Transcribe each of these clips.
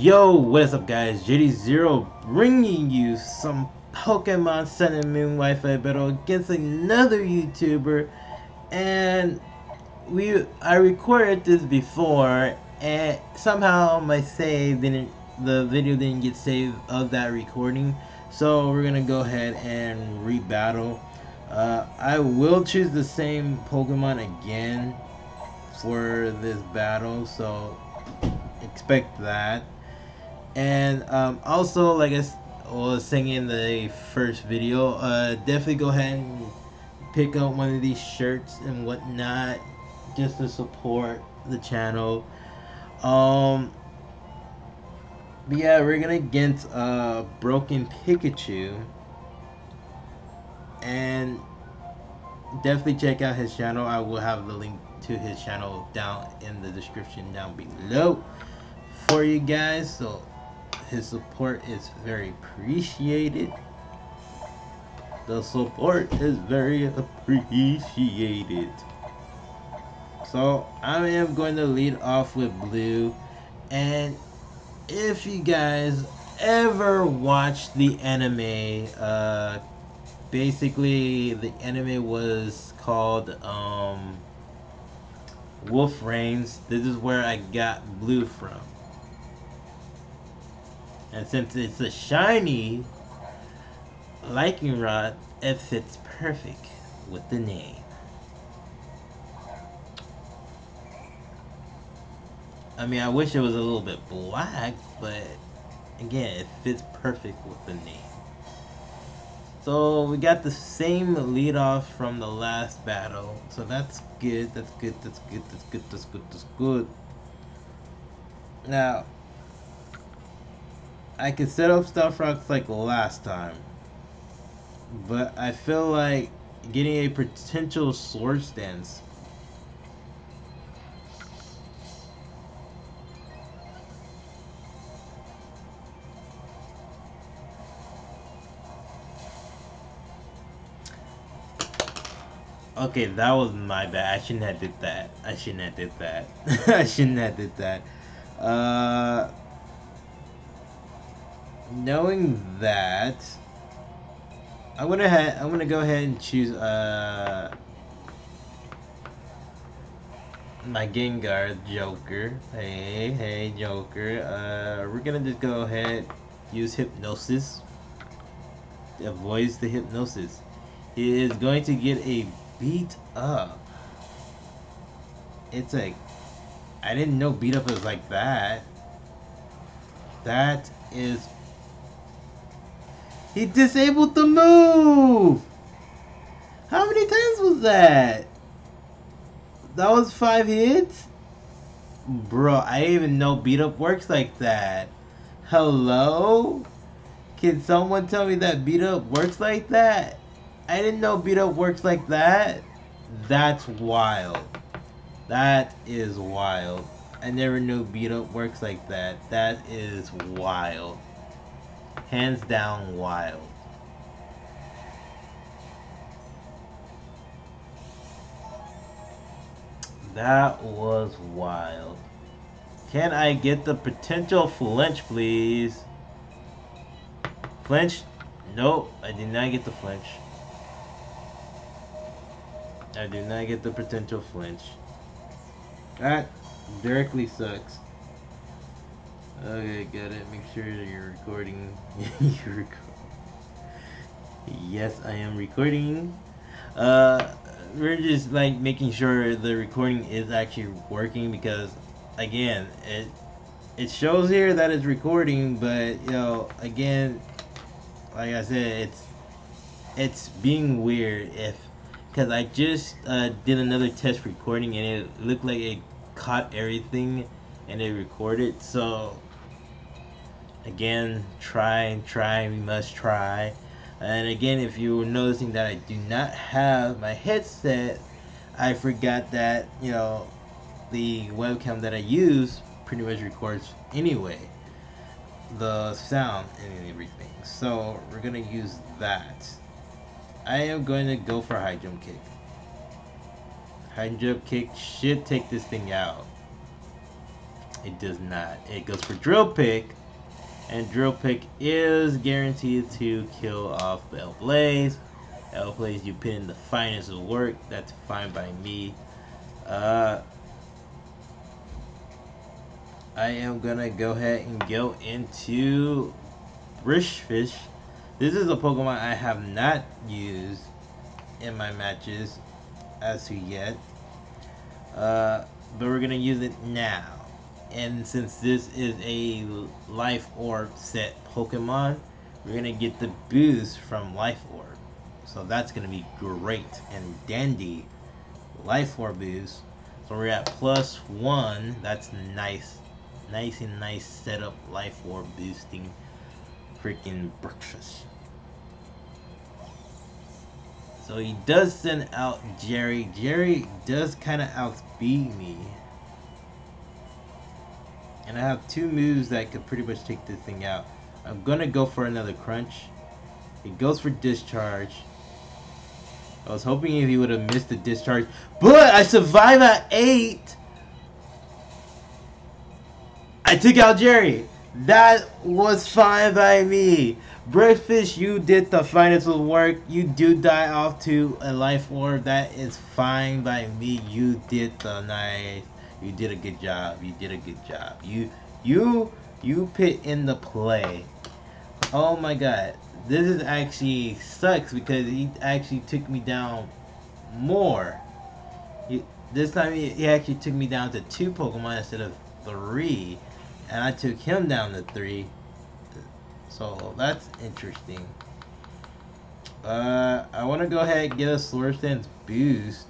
Yo, what is up guys? JD0 bringing you some Pokemon Sun and Moon Wi-Fi battle against another YouTuber, and I recorded this before and somehow the video didn't get saved of that recording, so we're gonna go ahead and rebattle. I will choose the same Pokemon again for this battle, so expect that. And also, like was saying in the first video, definitely go ahead and pick up one of these shirts and whatnot just to support the channel. Um, but yeah, we're gonna get Broken Pikachu, and definitely check out his channel. I will have the link to his channel down in the description down below for you guys. So his support is very appreciated. The support is very appreciated. So I am going to lead off with blue. And if you guys ever watched the anime, basically the anime was called Wolf Reigns. This is where I got blue from. And since it's a shiny Lycanroc, it fits perfect with the name. I mean, I wish it was a little bit black, but again, it fits perfect with the name. So we got the same lead off from the last battle, so that's good. That's good. That's good. That's good. That's good. That's good. Now I can set up Stuff Rocks like last time, but I feel like getting a potential Sword Stance. Okay, that was my bad. I shouldn't have did that. I shouldn't have did that. I shouldn't have did that. Uh, Knowing that, I'm gonna go ahead and choose my Gengar Joker. Hey Joker. We're gonna just go ahead use Hypnosis. Avoids the Hypnosis. He is going to get a beat up. It's like, I didn't know beat up was like that. That is, he disabled the move. How many times was that? That was 5 hits? Bro, I didn't even know beat up works like that. Hello? Can someone tell me that beat up works like that? I didn't know beat up works like that. That's wild. That is wild. I never knew beat up works like that. That is wild. Hands down wild. That was wild. Can I get the potential flinch, please? Flinch? Nope, I did not get the flinch. I did not get the potential flinch. That directly sucks. Okay, got it. Make sure that you're recording. You're recording. Yes, I am recording. Uh, we're just like making sure the recording is actually working because, again, it shows here that it's recording, but again, like I said, it's being weird if because I just did another test recording and it looked like it caught everything and it recorded. So again, we must try. And again, if you were noticing that I do not have my headset, I forgot that the webcam that I use pretty much records anyway the sound and everything. So we're gonna use that. I am going to go for high jump kick. High jump kick should take this thing out. It does not. It goes for Drill Pick, and Drill Pick is guaranteed to kill off El Blaze. El Blaze, you put in the finest of work. That's fine by me. I am gonna go ahead and go into Brishfish. This is a Pokemon I have not used in my matches as to yet. But we're gonna use it now. And since this is a Life Orb set Pokemon, we're gonna get the boost from Life Orb. So that's gonna be great and dandy. Life Orb boost. So we're at +1. That's nice. Nice and nice setup Life Orb boosting freaking breakfast. So he does send out Jerry. Jerry does kind of outspeed me. And I have two moves that could pretty much take this thing out. I'm gonna go for another crunch. He goes for discharge. I was hoping if he would have missed the discharge, but I survive at 8. I took out Jerry. That was fine by me. Breakfast, you did the finest of work. You do die off to a Life Orb. That is fine by me. You did the nice. You did a good job. You did a good job. You put in the play. Oh my god. This is actually sucks because he actually took me down more. This time he actually took me down to 2 Pokemon instead of 3. And I took him down to 3. So that's interesting. I want to go ahead and get a Slurp Dance boost.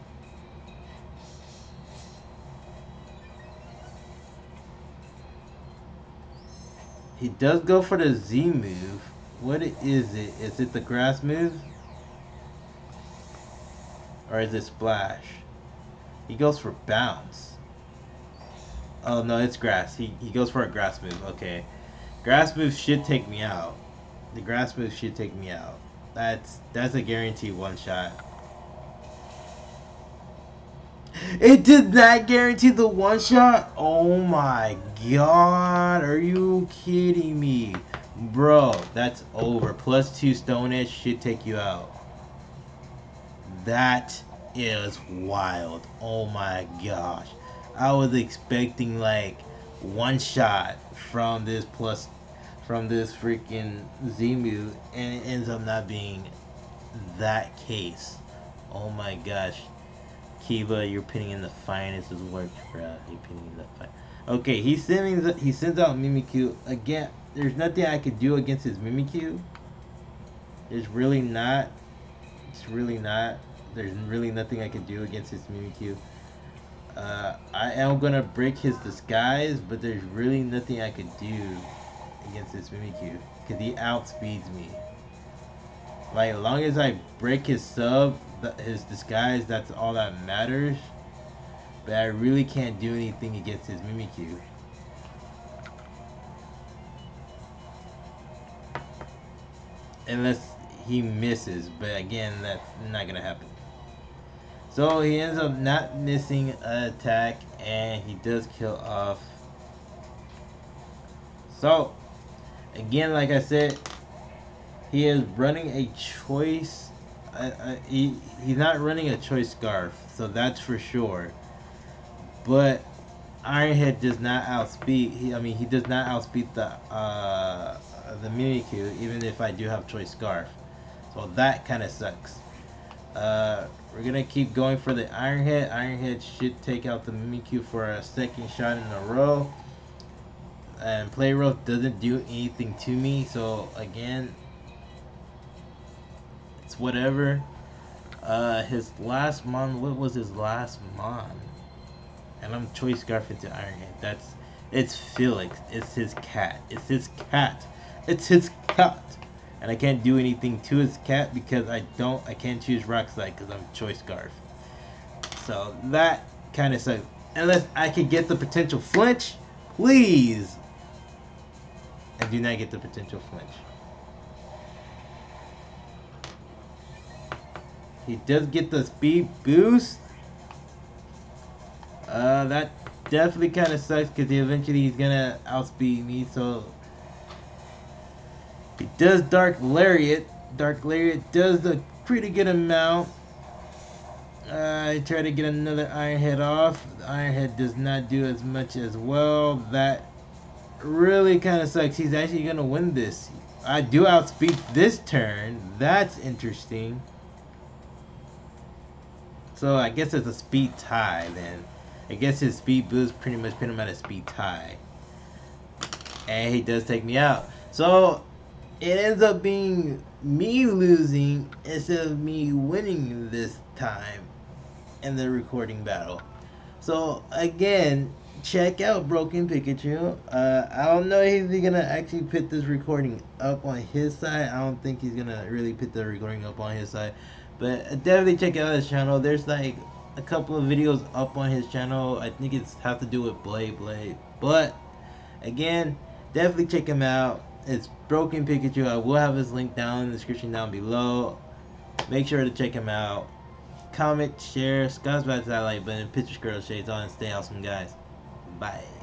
He does go for the Z move. What is it? Is it the grass move? Or is it splash? He goes for bounce. Oh no, it's grass. He goes for a grass move. Okay. Grass move should take me out. The grass move should take me out. That's a guaranteed one shot. It did not guarantee the one shot? Oh my god. Are you kidding me? Bro, that's over. +2 Stone Edge should take you out. That is wild. Oh my gosh. I was expecting like one shot from this freaking Zemu, and it ends up not being that case. Oh my gosh. Kiva, you're pinning in the finest of work, bro. You're pinning in the fine. Okay, he sends out Mimikyu again. There's nothing I could do against his Mimikyu. There's really not. It's really not. There's really nothing I can do against his Mimikyu. I am gonna break his disguise, but there's really nothing I could do against his Mimikyu because he outspeeds me. Like, as long as I break his his disguise, that's all that matters. But I really can't do anything against his Mimikyu. Unless he misses, but again, that's not gonna happen. So he ends up not missing an attack, and he does kill off. So, again, like I said, he is running a choice. He's not running a choice scarf, so that's for sure. But Ironhead does not outspeed. He does not outspeed the Mimikyu, even if I do have choice scarf. So that kind of sucks. We're gonna keep going for the Ironhead. Ironhead should take out the Mimikyu for a second shot in a row. And Play Rough doesn't do anything to me, so again, it's whatever. His last mon, what was his last mon? And I'm choice scarf into Ironhead. It's Felix. It's his cat. It's his cat. It's his cat. And I can't do anything to his cat because I can't choose Rock Slide because I'm choice scarf. So that kind of sucks. Unless I could get the potential flinch, please. I do not get the potential flinch. He does get the speed boost. That definitely kind of sucks because eventually he's gonna outspeed me. So he does Dark Lariat. Dark Lariat does a pretty good amount. I try to get another Iron Head off. The Iron Head does not do as much as well. That really kind of sucks. He's actually gonna win this. I do outspeed this turn. That's interesting. So I guess it's a speed tie then. I guess his speed boost pretty much put him at a speed tie. And he does take me out. So it ends up being me losing instead of me winning this time in the recording battle. So again, check out Broken Pikachu. I don't know if he's gonna actually put this recording up on his side. I don't think he's gonna really put the recording up on his side, but definitely check out his channel. There's like a couple of videos up on his channel. I think it's have to do with Blade, but again, definitely check him out. It's Broken Pikachu. I will have his link down in the description down below. Make sure to check him out. Comment, share, subscribe to that like button, picture girl shades on, and stay awesome, guys. Bye.